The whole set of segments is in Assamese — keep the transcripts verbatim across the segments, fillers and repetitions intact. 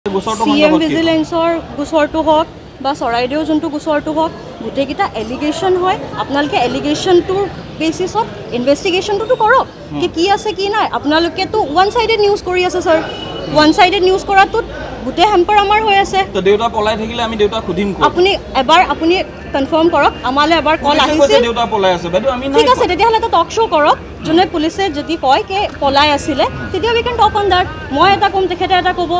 সিএম ভিজিলেন্সৰ গোচৰটো হওক বা চৰাইদেউ যোনটো গোচৰটো হওক গোটেইকেইটা এলিগেশ্যন হয় আপোনালোকে এলিগেশ্যনটোৰ বেচিছত ইনভেষ্টিগেশ্যনটোতো কৰক কি কি আছে কি নাই আপোনালোকেতো ওৱান চাইডেড নিউজ কৰি আছে ছাৰ ওৱান চাইডেড নিউজ কৰাটোত গোটেই হেম্পাৰ আমাৰ হৈ আছে তো দেউতা পলাই থাকিলে আমি দেউতা খুদিম কো আপুনি এবাৰ আপুনি কনফাৰ্ম কৰক আমালে এবাৰ কল আহিছে দেউতা পলাই আছে বাইদেউ আমি ঠিক আছে তেতিয়াহ'লে এটা টক শ্ব' কৰক যোনে পুলিচে যদি কয় কি পলাই আছিলে তেতিয়া we can talk on that মই এটা কম তেখেতে এটা ক'ব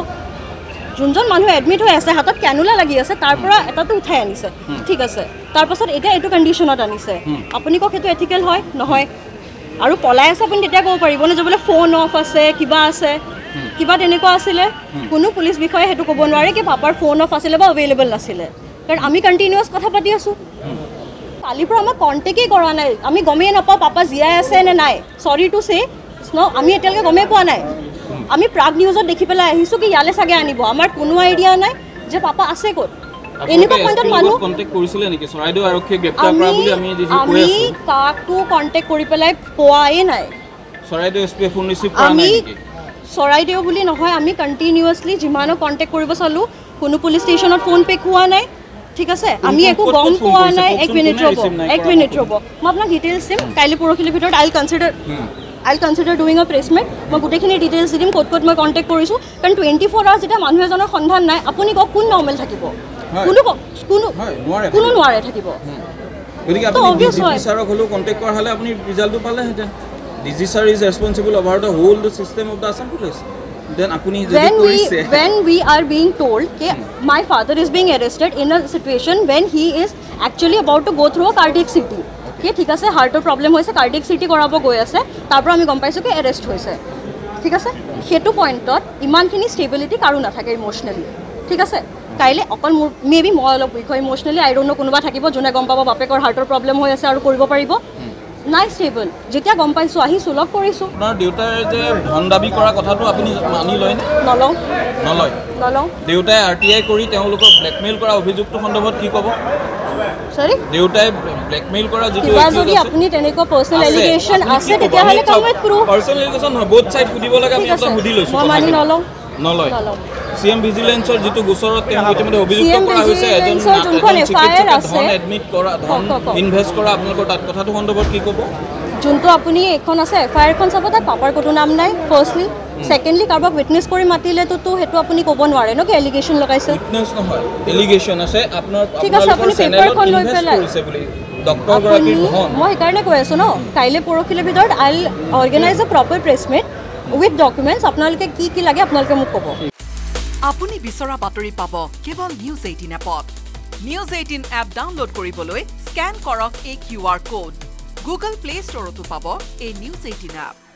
যোনজন মানুহ এডমিট হৈ আছে হাতত কেনুলা লাগি আছে তাৰ পৰা এটাটো উঠাই আনিছে ঠিক আছে তাৰ পাছত এতিয়া এইটো কণ্ডিশ্যনত আনিছে আপুনি কওক সেইটো এথিকেল হয় নহয় আৰু পলাই আছে আপুনি তেতিয়া ক'ব পাৰিব নে যে বোলে ফোন অফ আছে কিবা আছে কিবা তেনেকুৱা আছিলে কোনো পুলিচ বিষয়ে সেইটো ক'ব নোৱাৰে কি পাপাৰ ফোন অফ আছিলে বা এভেইলেবল নাছিলে কাৰণ আমি কণ্টিনিউৱাছ কথা পাতি আছোঁ কালিৰ পৰা আমাক কণ্টেক্টেই কৰা নাই আমি গমেই নাপাওঁ পাপা জীয়াই আছে নে নাই চৰি টু চে ন আমি এতিয়ালৈকে গমেই পোৱা নাই আমি প্ৰাগ নিউজত দেখি পেলাই আহিছোঁ কি ইয়ালে চাগে আনিব আমাৰ কোনো আইডিয়া নাই যে পাপা আছে ক'ত এনেকুৱা পইণ্টত মানুহ কণ্টেক্ট কৰিছিলে নেকি চৰাইদেউ আৰক্ষীয়ে গ্ৰেপ্তাৰ কৰা বুলি আমি যি কৈ আছো আমি কাকটো কণ্টেক্ট কৰি পেলাই পোৱাই নাই চৰাইদেউ এছপি ফোন ৰিচিভ কৰা নাই নেকি চৰাইদেউ বুলি নহয় আমি কণ্টিনিউৱাছলি যিমানো কণ্টেক্ট কৰিব চালোঁ কোনো পুলিচ ষ্টেচনত ফোন পিক হোৱা নাই ঠিক আছে আমি একো গম পোৱা নাই এক মিনিট ৰ'ব এক মিনিট ৰ'ব মই আপোনাক ডিটেইলছ দিম কাইলৈ পৰহিলৰ ভিতৰত I will consider I will consider doing a press meet মই গোটেইখিনি ডিটেইলছ দিম ক'ত ক'ত মই কণ্টেক্ট কৰিছোঁ কাৰণ টুৱেণ্টি ফ'ৰ আৱাৰ্ছ যেতিয়া মানুহ এজনৰ সন্ধান নাই আপুনি কওক কোন নৰ্মেল থাকিব কোনো কোনো কোনো নোৱাৰে থাকিব গতিকে আপুনি ডিজি ছাৰক হ'লেও কণ্টেক্ট কৰা হ'লে আপুনি ৰিজাল্টটো পালেহেঁতেন DG sir is responsible over the whole the system of the Assam police then apuni when we when we are being told ke my father is being arrested in a situation when he is actually about to go through a cardiac C T ke thik ase heart or problem hoise cardiac C T korabo goi ase tar pora ami gom paisu ke arrest hoise thik ase hetu point tot iman khini stability karu na thake emotionally thik ase kaile okol maybe moi olop weak hoy emotionally I don't know konuba thakibo jone gom pabo bapekor heart or problem hoy ase aru koribo paribo নাই স্টেবল যেতিয়া গম পাইছো আহিছো লগ কৰিছো আপোনাৰ দেউতাৰ যে ধন দাবী কৰা কথাটো আপুনি মানি লয় নে নলওঁ নলয় নলওঁ দেউতাই আৰটিআই কৰি তেওঁলোকক ব্লেকমেইল কৰা অভিযোগটো সন্দৰ্ভত কি ক'ব সৰি দেউতাই ব্লেকমেইল কৰা যিটো কিবা যদি আপুনি তেনেকুৱা পাৰ্সোনাল এলিগেশন আছে তেতিয়াহ'লে come with proof personal allegation নহয় বহুত সাইড সুধিব লাগে আমি এটা সুধি লৈছো মই মানি নলওঁ নলয় সিএম ভিজিলেন্সৰ যিটো গোচৰত তেওঁ ইতিমধ্যে অভিযুক্ত কৰা হৈছে এজন যোনখন এফআইআৰ আছে ধন এডমিট কৰা ধন ইনভেষ্ট কৰা আপোনালোকৰ তাত কথাটো সন্দৰ্ভত কি ক'ব যোনটো আপুনি এখন আছে এফআইআৰখন চাব তাত পাপাৰ কোনো নাম নাই ফাৰ্ষ্টলি সেকেন্ডলি কাৰোবাক উইটনেছ কৰি মাতিলেতো তো হেতু আপুনি ক'ব নোৱাৰে ন কি এলিগেশন লগাইছে উইটনেছ নহয় এলিগেশন আছে আপোনাৰ ঠিক আছে আপুনি পেপাৰখন লৈ পেলাই কৰিছে বুলি ডক্টৰ গৰাকীৰ ধন মই সেইকাৰণে কৈ আছো ন কাইলে পৰহিলৰ ভিতৰত I will organise a proper press meet with documents আপোনালোকে কি কি লাগে আপোনালোকে মোক ক'ব আপুনি বিচৰা বাতৰি পাব কেৱল নিউজ এইটিন এপত নিউজ এইটিন এপ ডাউনলোড কৰিবলৈ স্ক্যান কৰক এই Q R code Google play ষ্টৰতো পাব এই নিউজ এইটিন এপ